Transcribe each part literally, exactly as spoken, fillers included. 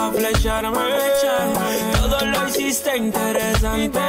pa' flecharme. Todo lo hiciste interesante,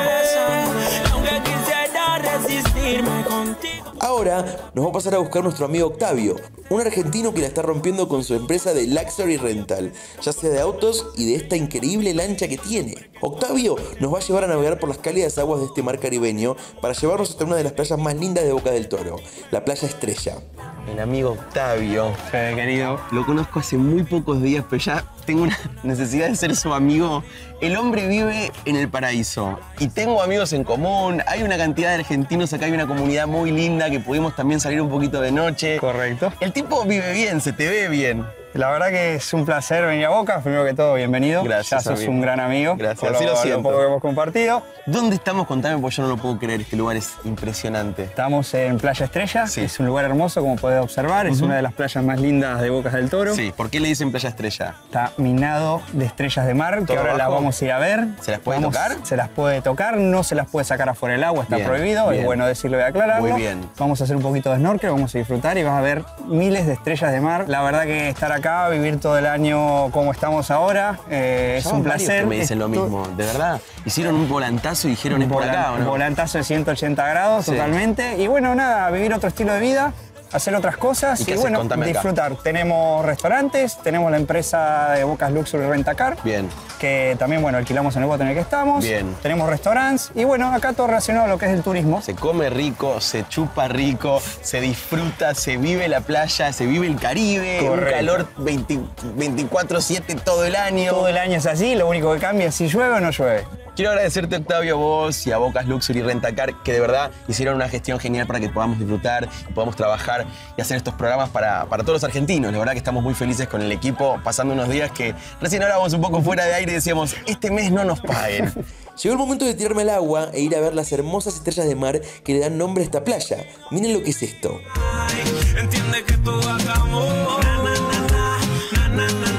aunque quisiera resistirme contigo. Ahora nos va a pasar a buscar nuestro amigo Octavio, un argentino que la está rompiendo con su empresa de Luxury Rental, ya sea de autos y de esta increíble lancha que tiene. Octavio nos va a llevar a navegar por las cálidas aguas de este mar caribeño para llevarnos hasta una de las playas más lindas de Boca del Toro, la Playa Estrella. El amigo Octavio, Fede, querido. lo conozco hace muy pocos días, pero ya tengo una necesidad de ser su amigo. El hombre vive en el paraíso y tengo amigos en común. Hay una cantidad de argentinos acá, hay una comunidad muy linda que pudimos también salir un poquito de noche. Correcto. El tipo vive bien, se te ve bien. La verdad que es un placer venir a Boca. Primero que todo, bienvenido. Gracias, Ya sos amigo. un gran amigo. Gracias, por así lo siento. Lo poco que hemos compartido. ¿Dónde estamos? Contame, porque yo no lo puedo creer. Este lugar es impresionante. Estamos en Playa Estrella. Sí. Es un lugar hermoso, como podés observar. Es una de las playas más lindas de Bocas del Toro. Sí, ¿por qué le dicen Playa Estrella? Está minado de estrellas de mar, que ¿Todo ahora las abajo? vamos a ir a ver. ¿Se las puede Vamos- tocar? Se las puede tocar, no se las puede sacar afuera del agua, está Bien, prohibido. bien. Es bueno decirlo y aclararlo. Muy bien. Vamos a hacer un poquito de snorkel, vamos a disfrutar y vas a ver miles de estrellas de mar. La verdad que estar acá, vivir todo el año como estamos ahora, eh, es Ya un van varios placer. que me dicen lo Esto- mismo, de verdad. Hicieron un volantazo y dijeron es por Volan- acá, ¿o no? Volantazo de ciento ochenta grados, Sí. totalmente. Y bueno, nada, vivir otro estilo de vida, hacer otras cosas ¿Y y, qué haces? bueno, Contame acá. disfrutar. Tenemos restaurantes, tenemos la empresa de Bocas Luxury Rentacar, Bien. que también, bueno, alquilamos en el bote en el que estamos. Bien. Tenemos restaurantes y bueno, acá todo relacionado a lo que es el turismo. Se come rico, se chupa rico, se disfruta, se vive la playa, se vive el Caribe, Correcto. un calor veinte veinticuatro siete todo el año. Todo el año es así, lo único que cambia es si llueve o no llueve. Quiero agradecerte, Octavio, a vos y a Bocas Luxury Rentacar, que de verdad hicieron una gestión genial para que podamos disfrutar, que podamos trabajar y hacer estos programas para, para todos los argentinos. La verdad que estamos muy felices con el equipo, pasando unos días que recién hablábamos un poco fuera de aire y decíamos, este mes no nos paguen. Llegó el momento de tirarme al agua e ir a ver las hermosas estrellas de mar que le dan nombre a esta playa. Miren lo que es esto. Ay, entiende que tú hagamos na, na, na, na, na, na,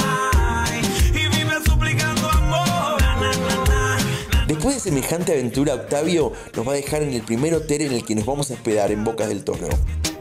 na, y vive suplicando amor na, na, na, na. Después de semejante aventura, Octavio nos va a dejar en el primer hotel en el que nos vamos a hospedar en Bocas del Toro.